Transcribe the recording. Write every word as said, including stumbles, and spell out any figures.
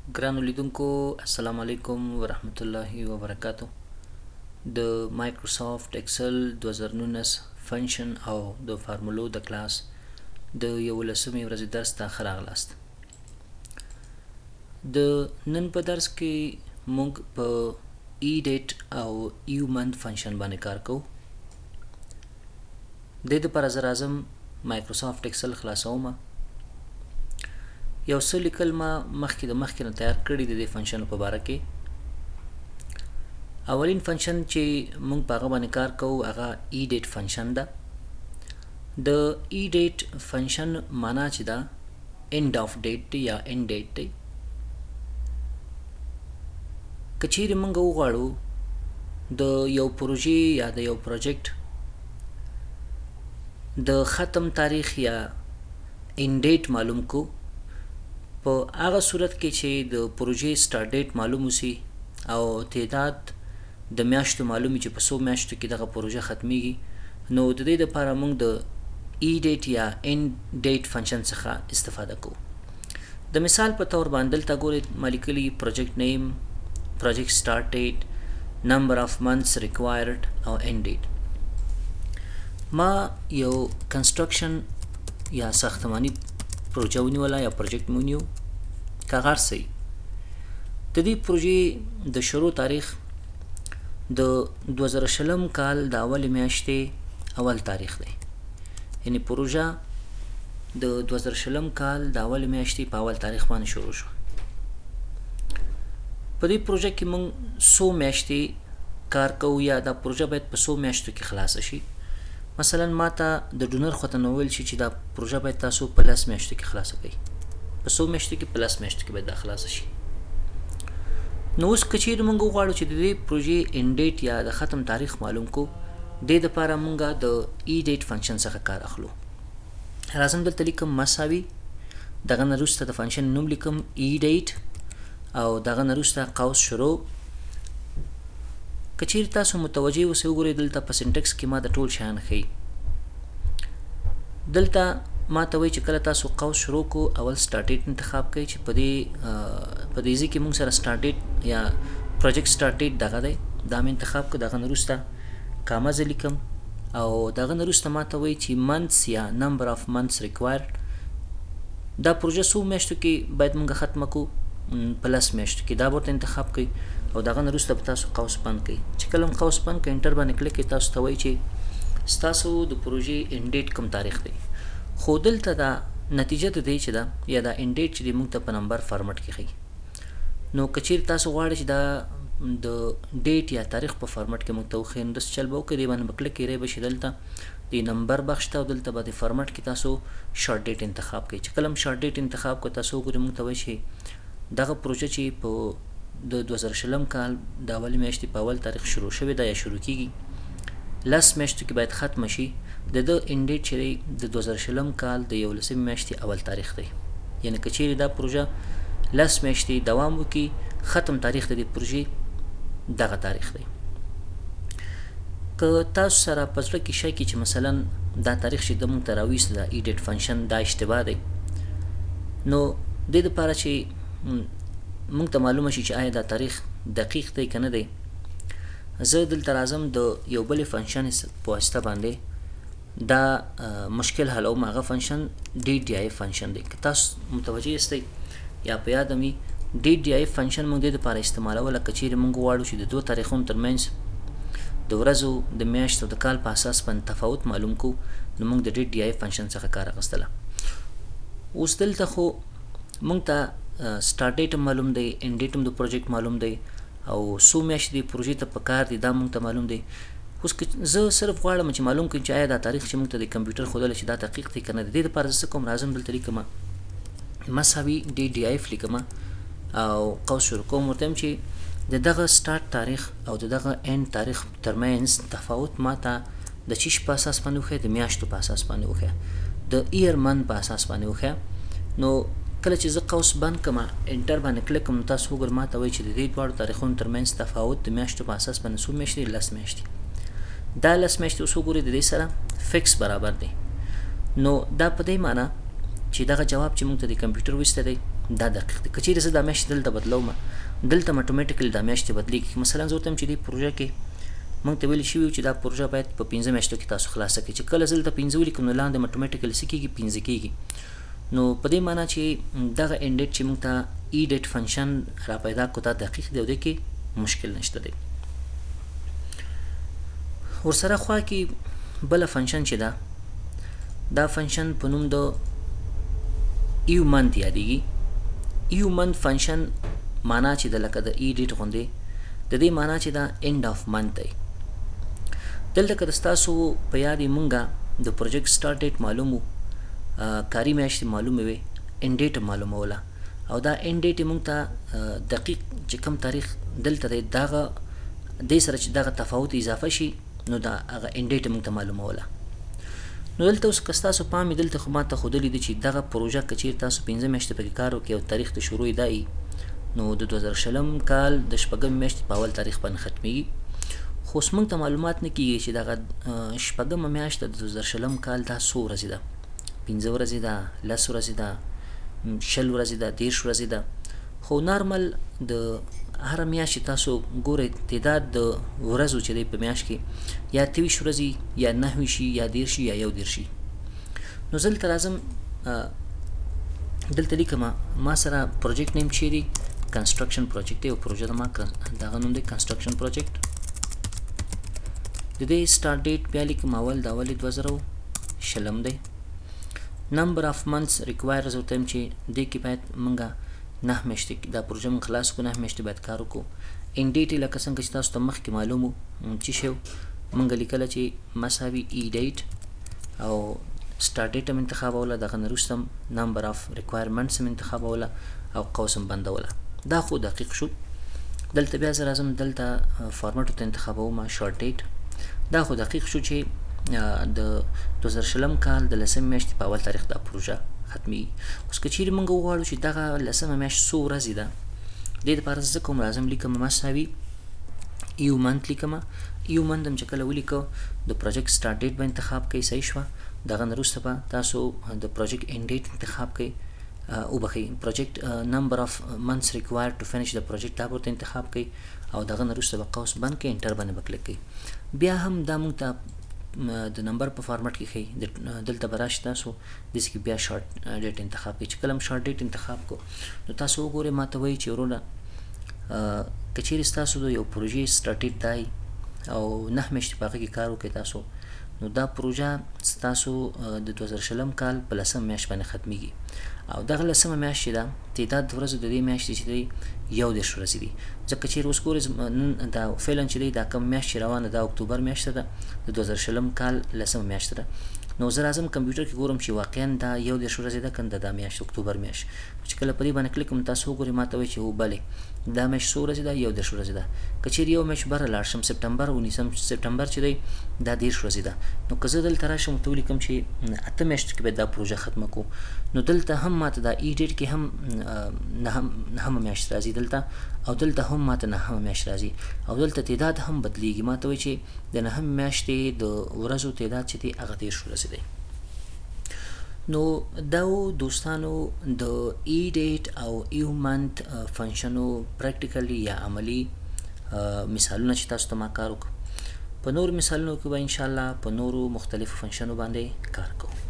ګرانو لیدونکو السلام علیکم ورحمت الله وبرکاتو د مایکروسافت ایکسل دوه زره نولس فنکشن او د فارمولو د کلاس د یولسمې ورځې درس ته ښه راغلاست. د نن په درس کې موږ په ای ډیټ او یو منت فنکشن باندې کار کوو. د دې لپاره زه راځم مایکروسافت ایکسل خلاصوم. یو څه لیکل ما مخکې د مخکې نه تیار کړي د دې فنکشن په باره کې. اولین فنکشن چې موږ په هغه باندې کار کوو هغه ای ډیټ فنکشن ده. د ای ډیټ فنکشن معنا چې ده end of date دی یا end date دی. که چیرې موږ وغواړو د یو پروژې یا د یو پروجیکټ د ختم تاریخ یا end date معلوم کو، په هغه صورت کې چې د پروژې سٹارټ ډیټ معلوم وسی او تعداد د میاشتو معلومي چې په څو میاشتو کې دغه پروژه ختمیږي، نو د دې لپاره موږ د ای ډیټ یا end date فنکشن څخه استفاده کوو. د مثال په تور باندې دلته ګورئ ما لیکلي پروجیکټ نیم، پروجیکټ سٹارټ ډیټ، نمبر اف منثs ریکوایرډ او end date. ما یو کنسټرکشن یا ساختمانی پروژه ونیوله یا پروجیکټ مې ونیو کاغار سي. د دې پروژې د شروع تاریخ د دوه زره شلم کال د اول میاشتې اول تاریخ دی، یعنی پروژه د دوه زره شلم کال د اول میاشتې په اول تاریخ باندې شروع شو. په دې پروژه کې موږ څو میاشتې کار کوو یا دا پروژه باید په څو میاشتو کې خلاصه شي. مثلا ما ته د ډونر خواته نو ویل شي چې دا پروژه باید تاسو په لس میاشتو کې خلاصه کړئ، په څو میاشتو کې په لس میاشتو کې باید دا خلاصه شي. نو اوس که چیرې موږ وغواړو چې د دې پروژې end date یا د ختم تاریخ معلوم کو، د دې لپاره موږ د ای ډیټ فنکشن څخه کار اخلو. راځم دلته لیکم مساوي، دغه نه وروسته د فنکشن نوم لیکم ای ډیټ او دغه نه وروسته قوس شروع. که چیرې تاسو متوجه اوسئ وګورئ دلته په سینټکس کې ما د ټول شیان ښیي. دلته ما ته وایي چې کله تاسو قوس شروع کو اول سٹارټ ډیټ انتخاب کړئ چې په دې په دې ځای کې موږ سره سٹارټ ډیټ یا پروجیکټ سٹارټ ډیټ دغه دی، دا مې انتخاب کړ. دغه نه وروسته کامه زه لیکم او دغه نه وروسته ما ته وایي چې منثs یا نمبر اف منثs ریکوایرډ، دا پروژه څو میاشتو کې باید موږ ختمه کو، په لس میاشتو کې. دا ورته انتخاب کړئ او دغه نه وروسته به تاسو قوس بند کړئ. چې کله هم قوس بند کړئ انټر باندې کلیک کړئ، تاسو ته وایي چې ستاسو د پروژې end date کوم تاریخ دی. خو دلته دا نتیجه د دې چې دا یا دا end date چې دی موږ ته په نمبر فارمټ کې ښیي. نو که چیرې تاسو غواړئ چې دا د ډیټ یا تاریخ په فارمټ کې موږ ته وښیي، نو داسې چل به وکړئ، دې باندې به کلیک کړئ به شي دلته د نمبر بخش ته او دلته به د فارمټ کې تاسو شارټ ډیټ انتخاب کړئ. چې کله هم شارټ ډیټ انتخاب کړئ تاسو وګورئ موږ ته وایي چې دغه پروژه چې په د دوه زره شلم کال د اولې میاشتې په اول تاریخ شروع شوې ده یا شروع کیږي، لس میاشتو کې باید ختمه شي. د د end date چې دی د دوه زره شلم کال د یولسمې میاشتې اول تاریخ دی، یعنی که چیرې دا پروژه لس میاشتې دوام وکړي ختم تاریخ د دې پروژې دغه تاریخ دی. که تاسو سره په زړه کې شی کې چې مثلا دا تاریخ چې د موږ ته راویست د ای ډیټ فنکشن دا اشتباه دی، نو دې دپاره چې موږ ته معلومه شي چې آیا دا تاریخ دقیق دی که نه دی، زه دلته راځم د یو بلې فنکشن په واسطه باندې دا مشکل حلوم. هغه فنکشن ډیټ ډي آی فنکشن دی. که تاسو متوجه یاستئ یا په یاد مې ډیټ ډي آی فنکشن موږ دې لپاره استعمالوله که چیرې موږ غواړو چې د دوه تاریخونو ترمنځ د ورځو د میاشتو د کال په اساس باندې تفاوت معلوم کو، نو موږ د ډیټ ډي آی فنکشن څخه کار اخیستله. اوس دلته خو موږ ته سٹارټ ډیټ هم معلوم دی، end date هم د پروجیکټ معلوم دی او څو میاشتې د پروژې ته په کار دي دا موږ ته معلوم دی. اوس که زه صرف غواړم چې معلوم کړم چې آیا دا تاریخ چې موږ ته د کمپیوټر ښودلی چې دا دقیق دی که نه دی، د دې لپاره زه څه کوم راځم دلته لیکم مساوي ډیټ ډي آی لیکم او قوس شروع کوم، ورته وایم چې د دغه سٹارټ تاریخ او د دغه end تاریخ ترمنځ تفاوت ما ته د چیش په اساس باندې وښیه، د میاشتو په اساس باندې وښیه، د ایر منث په اساس باندې وښیه. نو کله چې زه قوس بند کړم انټر باندې کلیک کوم، تاسو وګورئ ما ته وایي چې د دې دواړو تاریخونو ترمنځ تفاوت د میاشتو په اساس باندې څو میاشتې دي؟ لس میاشتې. دا لس میاشتې اوس وګورئ د دې سره فکس برابر دی. نو دا په دې معنی چې دغه جواب چې موږ ته د کمپیوټر ویسته دی دا دقیق دی. که چیرې زه دا میاشت دلته بدلوم دلته م اتوماتیکلی دا میاشتې بدلیږي. مثلا زه ورته وایم چې دې پروژه کې موږ ته ویل شوي وو چې دا پروژه باید په پنځه میاشتو کې تاسو خلاصه کړئ. چې کله زه دلته پنځه ولیکم نو لاندې م اتوماتیکلی څه کېږي پنځه کېږي. نو په دې معنا چې دغه اینډ ډیټ چې موږ ته ای ډیټ فنکشن را پیدا کړو دا دقیق دی او دې کې مشکل نشته دی. ورسره خوا کې بله فنکشن چې ده دا فنکشن په نوم د ایو منت یادېږي. ایو منت فنکشن معنا چې د لکه د ای ډیټ غوندې د دې معنا چې دا اینډ اف منت دی. دلته که ستاسو په یاد یې مونږه د پروجیکټ سټارټ ډیټ معلوم وو، کاري میاشتې معلومې وې، اینډ ډیټ معلوموله او دا اینډ ډیټ یې مونږ ته دقیق چې کوم تاریخ دلته دی دغه دې سره چې دغه تفاوت اضافه شي نو دا هغه اینډ ډیټ مونږ ته معلوموله. نو دلته اوس که ستاسو پام یې دلته خو ما ته ښودلي دي چې دغه پروژه که چیرې تاسو پنځه میاشتې پکې کار وکړئ او تاریخ د شروع یې دا وي نو د دوه زره شلم کال د شپږمې میاشتې په اول تاریخ باندې ختمیږي. خو اوس موږ ته معلومات نه کېږي چې دغه شپږمه میاشت د دوه زره شلم کال دا څو ورځې ده، پنځه ورځې ده، لس ورځې ده، شل ورځې ده، دېرش ورځې ده. خو نارمل د هره میاشت چې تاسو ګورئ تعداد د ورځو چې دی په میاشت کې یا اته ویشت ورځې یا نهه ویشت یا دېرش یا یو دېرش. نو زه دلته راځم دلته لیکمه ما سره پروجیکټ نیم چیرې کنسټرکشن پروجیکټ دی او پروژه د ما دغه نوم دی کنسټرکشن پروجیکټ. د دې سټارټ ډیټ بیا لیکم اول د اول دوه زره شلم دی. نمبر اف منثس ریکوایر زه ورته وایم چې دې کې باید مونږه نهه میاشتې دا پروژه مونږ خلاص کړو، نهه میاشتې باید کار وکړو. اینډ ډیټ یې لکه څنګه چې تاسو ته مخکې معلوم وو چې شی مونږ لیکله چې مساوي ای ډیټ او سټارټ ډیټ هم انتخابوله، دغه نه وروسته هم نمبر اف ریکوایرمنټس هم انتخابوله او قوس هم بندوله. دا خو دقیق شو. دلته بیا زه راځم دلته فارمټ ته انتخابوم شارټ ډیټ. دا خو دقیق شو چې د دوه زره شلم کال د لسمې میاشتې په اول تاریخ دا پروژه ختمیږي. اوس که چیرې موږ وغواړو چې دغه لسمه میاشت څو ورځې ده دې دپاره زه کوم راځم لیکم مساوي ایو منت لیکمه. ایو منت هم چې کله ولیکو د پروجیکټ سټارټ ډیټ به انتخاب کوئ، صحیح شوه. دغه نه وروسته به تاسو د پروجیکټ اینډ ډیټ انتخاب کوئ، وبخئ پروجیکټ نمبر اف منثس ریکوایر ټو فینش د پروجیکټ دا به ورته انتخاب کوئ او دغه نه وروسته به قوس بند کړئ، انټر باندې به کلیک کړئ. بیا هم دا موږ ته د نمبر په فارمټ کې ښیي. دلته به راشي تاسو داسې کې بیا شارټ ډیټ انتخاب کړئ. چې کله هم شارټ ډیټ انتخاب کړو نو تاسو وګورئ ما ته وایي چې وروره که چیرې ستاسو د یو پروژې سټارټ ډیټ دا او نهه میاشتې په هغه کې کار وکړئ تاسو نو دا پروژه ستاسو د دوه زره شلم کال په لسم میاشت باندې ختمیږي او دغه لسمه میاشت چې ده تعداد د ورځو د دې میاشتې چې دی یو دېرش ورځې دي. ځکه چیرې اوس ګورئ نن دا فعلا چې دی دا کوم میاشت چې روانه ده اکتوبر میاشت ده د دوه زره شلم کال لسمه میاشت ده. نو زه راځم کمپیوټر کې ګورم چې واقعا دا یو دېرش ورځې ده که نه دا میاشت اکتوبر میاشت. چې کله په دې باندې کلیک کوم تاسو وګورئ ما ته وایي چې هو بلې دا میاشت څو ورځې ده، یو دېرش ورځې ده. که چیرې یو میاشت بره لاړ شم سپټمبر اونیسم سپټمبر چې دی دا دېرش ورځې ده. نو که زه دلته راشم ورته ولیکم چې اته میاشتو کې باید دا پروژه ختمه کړو نو دلته هم ماته دا ای ډیټ کې هم نهمه میاشت راځي دلته او دلته هم ماته نهمه میاشت راځي او دلته تعداد هم بدلیږي. ما ته وایي چې د نهمې میاشتې د ورځو تعداد چې دی هغه دېرش ورځې دی. نو دا دوستانو د ای ډیټ او ایو منت فنکشنو پریکټیکلی یا عملی مثالونه چې تاسو ته ما کار وکړو. په نورو مثالونو کې به انشاءالله په نورو مختلفو فنکشنو باندې کار کوو.